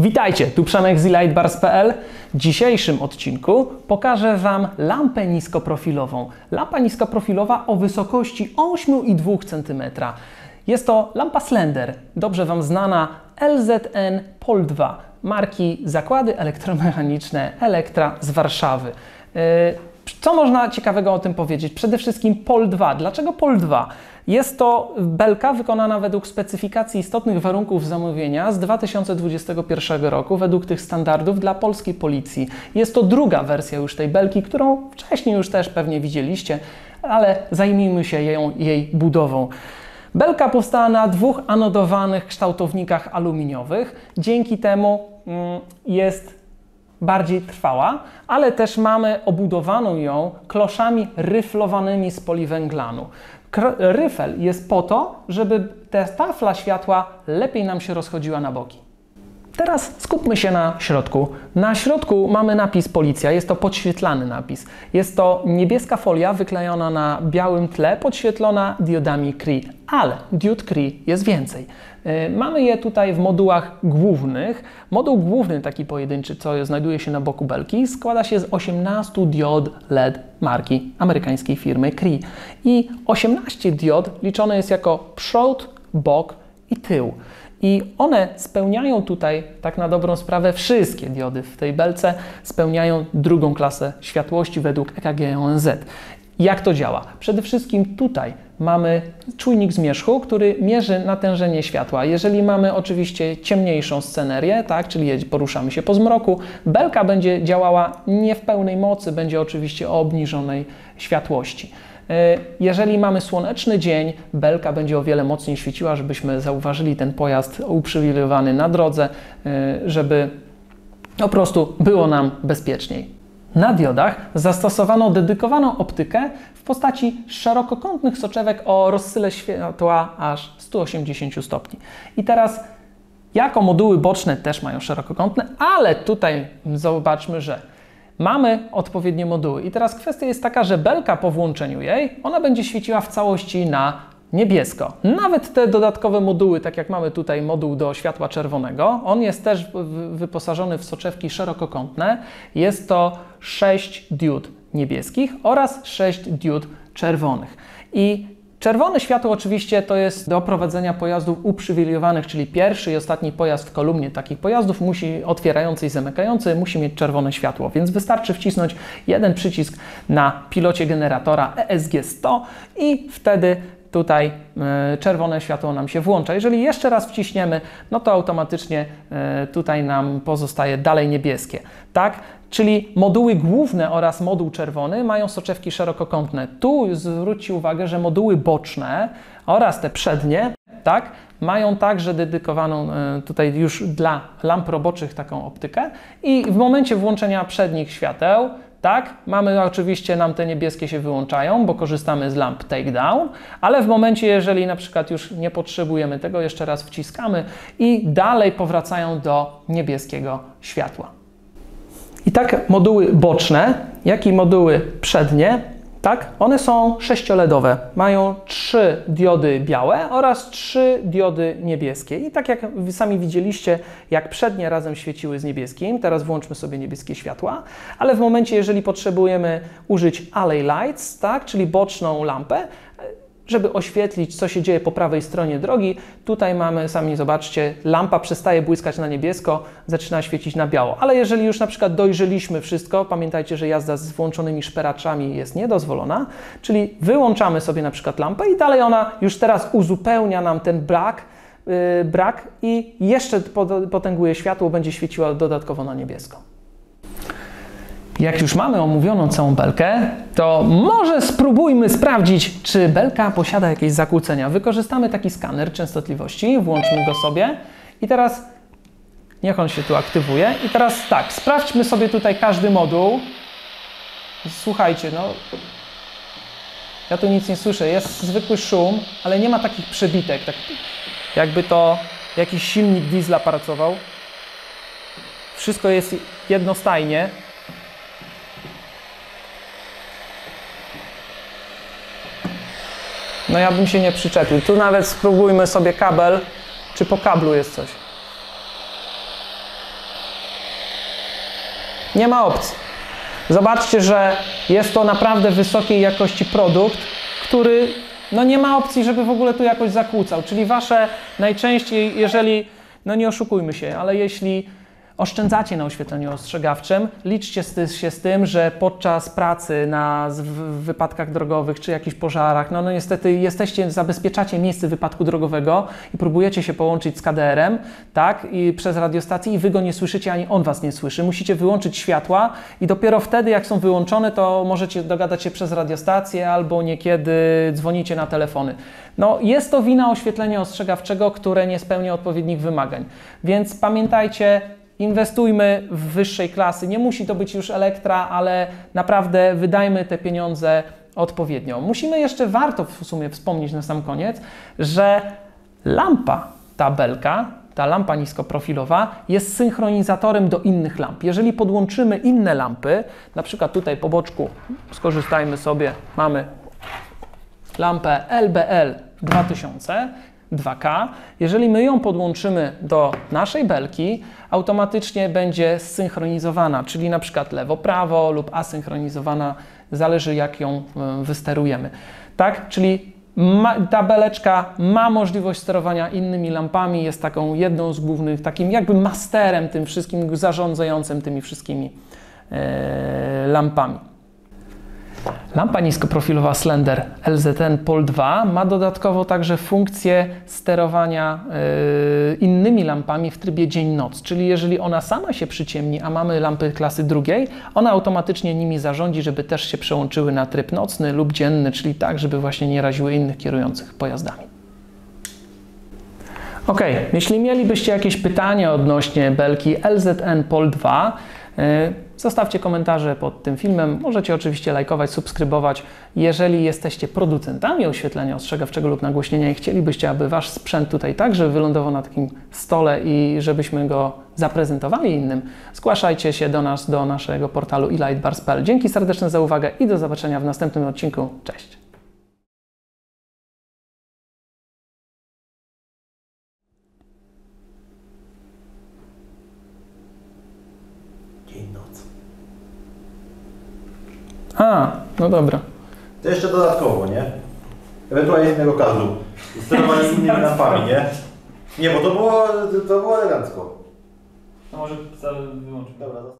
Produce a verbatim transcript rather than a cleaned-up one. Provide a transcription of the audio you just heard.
Witajcie, tu Przemek z lightbars kropka p l. W dzisiejszym odcinku pokażę Wam lampę niskoprofilową. Lampa niskoprofilowa o wysokości osiem i dwa centymetry. Jest to lampa Slender, dobrze Wam znana L Z N Pol dwa, marki Zakłady Elektromechaniczne Elektra z Warszawy. Co można ciekawego o tym powiedzieć? Przede wszystkim Pol dwa. Dlaczego Pol dwa? Jest to belka wykonana według specyfikacji istotnych warunków zamówienia z dwa tysiące dwudziestego pierwszego roku, według tych standardów dla polskiej policji. Jest to druga wersja już tej belki, którą wcześniej już też pewnie widzieliście, ale zajmijmy się ją, jej budową. Belka powstała na dwóch anodowanych kształtownikach aluminiowych. Dzięki temu mm, jest bardziej trwała, ale też mamy obudowaną ją kloszami ryflowanymi z poliwęglanu. Ryfel jest po to, żeby ta tafla światła lepiej nam się rozchodziła na boki. Teraz skupmy się na środku. Na środku mamy napis Policja, jest to podświetlany napis. Jest to niebieska folia wyklejona na białym tle, podświetlona diodami Cree, ale diod Cree jest więcej. Mamy je tutaj w modułach głównych. Moduł główny, taki pojedynczy, co znajduje się na boku belki, składa się z osiemnastu diod L E D marki amerykańskiej firmy Cree. I osiemnaście diod liczone jest jako przód, bok i tył. I one spełniają tutaj, tak na dobrą sprawę, wszystkie diody w tej belce spełniają drugą klasę światłości według E K G O N Z. Jak to działa? Przede wszystkim tutaj mamy czujnik zmierzchu, który mierzy natężenie światła. Jeżeli mamy oczywiście ciemniejszą scenerię, tak, czyli poruszamy się po zmroku, belka będzie działała nie w pełnej mocy, będzie oczywiście o obniżonej światłości. Jeżeli mamy słoneczny dzień, belka będzie o wiele mocniej świeciła, żebyśmy zauważyli ten pojazd uprzywilejowany na drodze, żeby po prostu było nam bezpieczniej. Na diodach zastosowano dedykowaną optykę w postaci szerokokątnych soczewek o rozsyle światła aż sto osiemdziesiąt stopni. I teraz jako moduły boczne też mają szerokokątne, ale tutaj zobaczmy, że mamy odpowiednie moduły. I teraz kwestia jest taka, że belka po włączeniu jej, ona będzie świeciła w całości na niebiesko. Nawet te dodatkowe moduły, tak jak mamy tutaj moduł do światła czerwonego, on jest też wyposażony w soczewki szerokokątne. Jest to sześć diod niebieskich oraz sześć diod czerwonych. I czerwone światło oczywiście to jest do prowadzenia pojazdów uprzywilejowanych, czyli pierwszy i ostatni pojazd w kolumnie takich pojazdów musi, otwierający i zamykający, musi mieć czerwone światło, więc wystarczy wcisnąć jeden przycisk na pilocie generatora E S G sto i wtedy tutaj y, czerwone światło nam się włącza. Jeżeli jeszcze raz wciśniemy, no to automatycznie y, tutaj nam pozostaje dalej niebieskie, tak? Czyli moduły główne oraz moduł czerwony mają soczewki szerokokątne. Tu zwróćcie uwagę, że moduły boczne oraz te przednie, tak, mają także dedykowaną y, tutaj już dla lamp roboczych taką optykę i w momencie włączenia przednich świateł, tak, mamy oczywiście, nam te niebieskie się wyłączają, bo korzystamy z lamp takedown, ale w momencie, jeżeli na przykład już nie potrzebujemy tego, jeszcze raz wciskamy i dalej powracają do niebieskiego światła. I tak moduły boczne, jak i moduły przednie, tak, one są sześcioledowe. Mają trzy diody białe oraz trzy diody niebieskie. I tak jak wy sami widzieliście, jak przednie razem świeciły z niebieskim, teraz włączmy sobie niebieskie światła, ale w momencie, jeżeli potrzebujemy użyć alley lights, tak, czyli boczną lampę, żeby oświetlić, co się dzieje po prawej stronie drogi, tutaj mamy, sami zobaczcie, lampa przestaje błyskać na niebiesko, zaczyna świecić na biało. Ale jeżeli już na przykład dojrzeliśmy wszystko, pamiętajcie, że jazda z włączonymi szperaczami jest niedozwolona, czyli wyłączamy sobie na przykład lampę i dalej ona już teraz uzupełnia nam ten brak, yy, brak i jeszcze potęguje światło, będzie świeciła dodatkowo na niebiesko. Jak już mamy omówioną całą belkę, to może spróbujmy sprawdzić, czy belka posiada jakieś zakłócenia. Wykorzystamy taki skaner częstotliwości, włączmy go sobie i teraz niech on się tu aktywuje. I teraz tak, sprawdźmy sobie tutaj każdy moduł. Słuchajcie, no ja tu nic nie słyszę, jest zwykły szum, ale nie ma takich przebitek, tak jakby to jakiś silnik diesla pracował. Wszystko jest jednostajnie. No ja bym się nie przyczepił. Tu nawet spróbujmy sobie kabel, czy po kablu jest coś. Nie ma opcji. Zobaczcie, że jest to naprawdę wysokiej jakości produkt, który no nie ma opcji, żeby w ogóle tu jakoś zakłócał. Czyli wasze najczęściej, jeżeli, no nie oszukujmy się, ale jeśli oszczędzacie na oświetleniu ostrzegawczym, liczcie się z tym, że podczas pracy na w wypadkach drogowych czy jakichś pożarach, no, no niestety jesteście, zabezpieczacie miejsce wypadku drogowego i próbujecie się połączyć z K D R-em, tak, i przez radiostację i wy go nie słyszycie, ani on was nie słyszy. Musicie wyłączyć światła i dopiero wtedy, jak są wyłączone, to możecie dogadać się przez radiostację albo niekiedy dzwonicie na telefony. No, jest to wina oświetlenia ostrzegawczego, które nie spełnia odpowiednich wymagań. Więc pamiętajcie, inwestujmy w wyższej klasy. Nie musi to być już Elektra, ale naprawdę wydajmy te pieniądze odpowiednio. Musimy jeszcze, warto w sumie wspomnieć na sam koniec, że lampa, ta belka, ta lampa niskoprofilowa jest synchronizatorem do innych lamp. Jeżeli podłączymy inne lampy, na przykład tutaj po boczku, skorzystajmy sobie, mamy lampę L B L dwa tysiące, dwa K. Jeżeli my ją podłączymy do naszej belki, automatycznie będzie zsynchronizowana, czyli na przykład lewo-prawo lub asynchronizowana, zależy jak ją wysterujemy. Tak? Czyli ma, ta beleczka ma możliwość sterowania innymi lampami, jest taką jedną z głównych, takim jakby masterem tym wszystkim, zarządzającym tymi wszystkimi e, lampami. Lampa niskoprofilowa Slender L Z N Pol dwa ma dodatkowo także funkcję sterowania yy, innymi lampami w trybie dzień-noc, czyli jeżeli ona sama się przyciemni, a mamy lampy klasy drugiej, ona automatycznie nimi zarządzi, żeby też się przełączyły na tryb nocny lub dzienny, czyli tak, żeby właśnie nie raziły innych kierujących pojazdami. Ok, jeśli mielibyście jakieś pytania odnośnie belki L Z N Pol dwa, yy, zostawcie komentarze pod tym filmem. Możecie oczywiście lajkować, subskrybować. Jeżeli jesteście producentami oświetlenia ostrzegawczego lub nagłośnienia i chcielibyście, aby wasz sprzęt tutaj także wylądował na takim stole i żebyśmy go zaprezentowali innym, zgłaszajcie się do nas, do naszego portalu e light bars kropka p l. Dzięki serdeczne za uwagę i do zobaczenia w następnym odcinku. Cześć! Dzień-noc. A, no dobra. To jeszcze dodatkowo, nie? Ewentualnie innego kadru. Sterowanie z innymi lampami, nie? Nie, bo to było, to było elegancko. To może wyłączyć. Dobra.